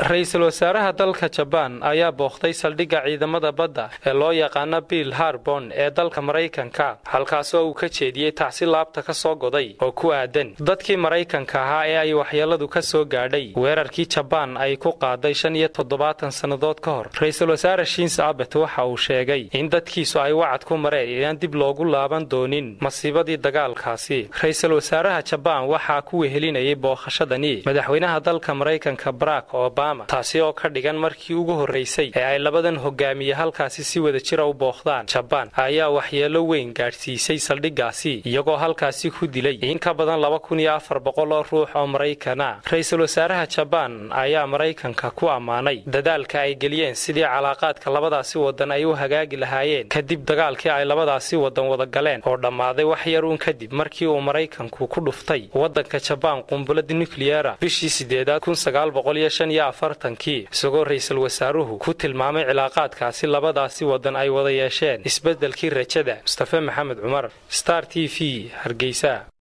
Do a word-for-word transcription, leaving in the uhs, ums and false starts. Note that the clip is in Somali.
Ra'iisul Wasaaraha dalka Japan ayaa booqday saldhigga ciidamada badda ee loo yaqaan Pearl Harbor ee dalka Mareykanka halkaas oo uu ka jeediyay tacsi laabta ka soo goday oo ku aadan dadkii Mareykanka ahaa ee ay waxyeeladu ka soo gaadhay weerarkii Japan ay ku qaaday shan iyo toddobaatan sanadood ka hor. Ra'iisul Wasaare Shinzo Abe waxa uu sheegay in dadkiisu ay wacad ku mareen dib loogu laaban doonin masiibadii dagaalkaasi. Ra'iisul Wasaaraha Japan waxa ku wehelinayay booqashadani madaxweynaha dalka Mareykanka Barack Obama, taasi oo ka dhigan markii ugu horeysay ee ay labadan hogaamiye halkaasi si wada jir u booqdaan. Japan ayaa waxyeelo weyn gaarsiisay saldhiggaasi iyagoo halkaasi ku dilay in ka badan laba kun iyo afar boqol oo ruux oo Mareykan ah. Ra'iisul Wasaaraha Japan ayaa Mareykanka ku amaanay dadaalka ay geliyeen sidii calaaqaadka labadaasi wadan ay u hagaagi lahaayeen kadib dagaalkii ay labadaasi wadan wada galeen oo dhamaaday wax yar uun kadib markii uu Mareykanku ku dhuftay wadanka Japan qunbulada nuclear bishii sideedaad kun sagaal boqol iyo shan iyo afartan-kii, isagoo ra'iisul wasaaruhu ku tilmaamay cilaaqaadkaasi labadaasi wadan ay wada yeesheen isbedelkii rajada. Mustafa Maxamed Cumar, Star T V, Hargeysa.